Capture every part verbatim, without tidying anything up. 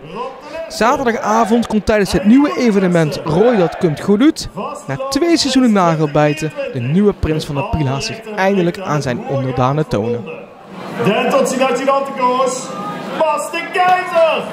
Zaterdagavond komt tijdens het nieuwe evenement Roy dat komt goed doet, na twee seizoenen nagelbijten, de nieuwe prins van de Pielhaas zich eindelijk aan zijn onderdanen tonen. De tot ziens uit koers, Bas de Keizer!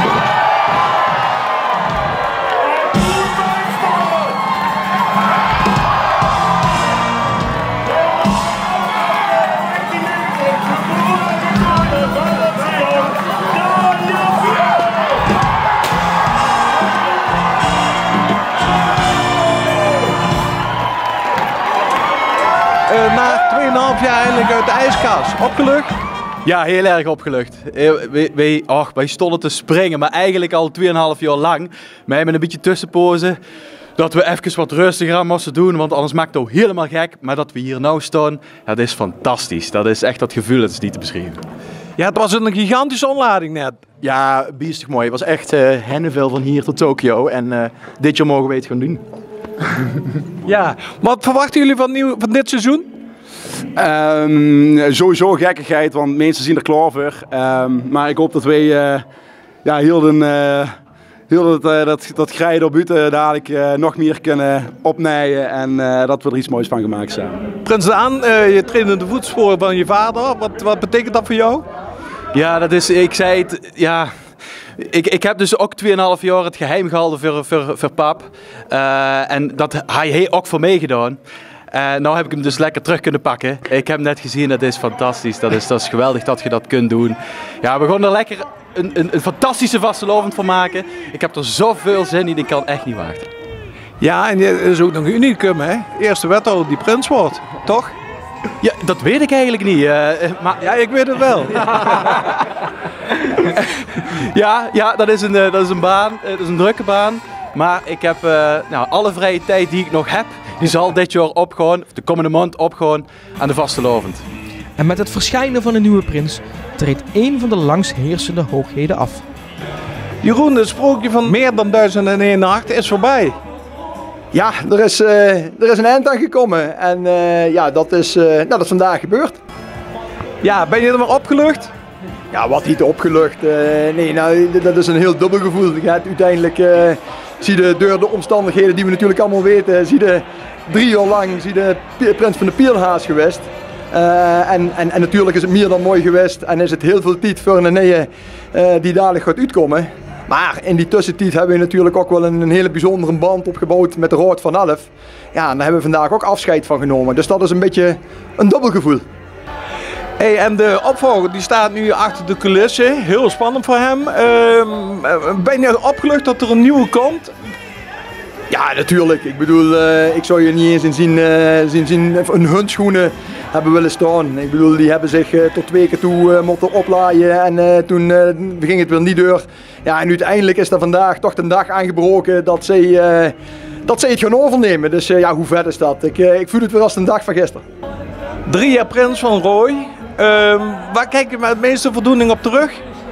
Uh, na tweeënhalf jaar eindelijk uit de ijskast. Opgelucht? Ja, heel erg opgelucht. Wij, wij, oh, wij stonden te springen, maar eigenlijk al tweeënhalf jaar lang. Mij met een beetje tussenpozen. Dat we even wat rustiger aan moesten doen, want anders maakt het ook helemaal gek. Maar dat we hier nou staan, dat is fantastisch. Dat is echt dat gevoel, dat is niet te beschrijven. Ja, het was een gigantische onlading net. Ja, biestig mooi. Het was echt uh, hennenvel van hier tot Tokio. En uh, dit jaar mogen we het gaan doen. Ja, wat verwachten jullie van, nieuw, van dit seizoen? Um, sowieso gekkigheid, want mensen zien er klaar voor. Um, maar ik hoop dat wij uh, ja, heel, den, uh, heel dat, uh, dat, dat grijden op buiten dadelijk uh, nog meer kunnen opnijden. En uh, dat we er iets moois van gemaakt zijn. Prins Daan, uh, je treedt in de voetsporen van je vader. Wat, wat betekent dat voor jou? Ja, dat is, ik zei het, ja... Ik, ik heb dus ook tweeënhalf jaar het geheim gehouden voor, voor, voor pap. Uh, en dat hij heeft ook voor mij gedaan. Uh, nou heb ik hem dus lekker terug kunnen pakken. Ik heb hem net gezien, dat is fantastisch. Dat is, dat is geweldig dat je dat kunt doen. Ja, we gaan er lekker een, een, een fantastische vastelovend van maken. Ik heb er zoveel zin in, ik kan echt niet wachten. Ja, en het is ook nog een unicum, hè? Eerste wethouder die prins wordt, toch? Ja, dat weet ik eigenlijk niet. Uh, maar... Ja, ik weet het wel. ja, ja dat, is een, uh, dat is een baan. Uh, dat is een drukke baan. Maar ik heb uh, nou, alle vrije tijd die ik nog heb, die zal dit jaar opgaan, of de komende maand opgaan aan de vastelovend. En met het verschijnen van de nieuwe prins treedt één van de langsheersende hoogheden af. Jeroen, het sprookje van meer dan duizend en één nacht is voorbij. Ja, er is, uh, er is een eind aan gekomen en uh, ja, dat is, uh, nou, dat is vandaag gebeurd. Ja, ben je er maar opgelucht? Ja, wat niet opgelucht. Uh, nee, nou, dat is een heel dubbel gevoel. Je gaat uiteindelijk, uh, zie je door de omstandigheden die we natuurlijk allemaal weten, zie je drie jaar lang zie de prins van de Pielhaas geweest. Uh, en, en, en natuurlijk is het meer dan mooi geweest en is het heel veel tijd voor een nieuwe uh, die dadelijk gaat uitkomen. Maar in die tussentijd hebben we natuurlijk ook wel een, een hele bijzondere band opgebouwd met de Raad van Elf. Ja, en daar hebben we vandaag ook afscheid van genomen. Dus dat is een beetje een dubbel gevoel. Hey, en de opvolger die staat nu achter de coulissen. Heel spannend voor hem. Uh, ben je opgelucht dat er een nieuwe komt? Ja, natuurlijk. Ik bedoel, uh, ik zou je niet eens in zien, uh, zien, zien een handschoenen hebben willen staan. Ik bedoel, die hebben zich uh, tot twee keer toe uh, moeten oplaaien en uh, toen uh, ging het weer niet door. Ja, en uiteindelijk is er vandaag toch de dag aangebroken dat zij, uh, dat zij het gaan overnemen. Dus uh, ja, hoe vet is dat? Ik, uh, ik voel het weer als een dag van gisteren. Drie jaar prins van Roy. Uh, waar kijk je met het meeste voldoening op terug?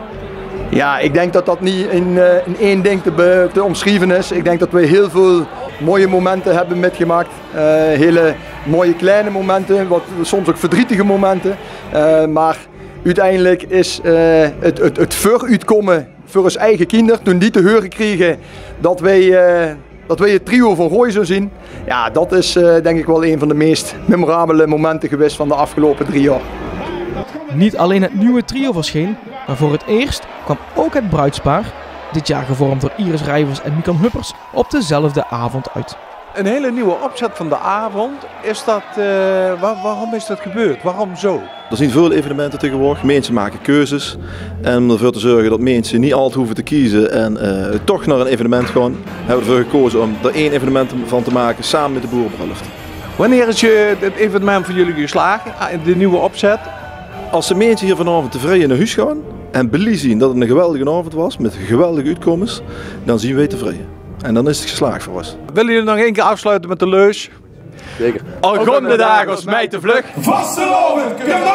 Ja, ik denk dat dat niet in, uh, in één ding te, be, te omschrijven is. Ik denk dat we heel veel mooie momenten hebben metgemaakt. Uh, hele mooie kleine momenten, wat, soms ook verdrietige momenten. Uh, maar uiteindelijk is uh, het, het, het vooruitkomen voor ons eigen kinderen, toen die te horen kregen dat wij, uh, dat wij het trio van Roy zo zien. Ja, dat is uh, denk ik wel een van de meest memorabele momenten geweest van de afgelopen drie jaar. Niet alleen het nieuwe trio verscheen, maar voor het eerst kwam ook het bruidspaar, dit jaar gevormd door Iris Rijvers en Mikan Huppers, op dezelfde avond uit. Een hele nieuwe opzet van de avond. Is dat, uh, waar, waarom is dat gebeurd? Waarom zo? Er zijn veel evenementen tegenwoordig. Mensen maken keuzes. En om ervoor te zorgen dat mensen niet altijd hoeven te kiezen en uh, toch naar een evenement gaan, hebben we ervoor gekozen om er één evenement van te maken samen met de Boerenbruiloft. Wanneer is je, het evenement voor jullie geslagen? De nieuwe opzet? Als de mensen hier vanavond tevreden naar huis gaan en blij zien dat het een geweldige avond was met geweldige uitkomsten, dan zien wij tevreden. En dan is het geslaagd voor ons. Willen jullie nog één keer afsluiten met de leus? Zeker. Al gonde dagen als mij te vlug. Vastelovend,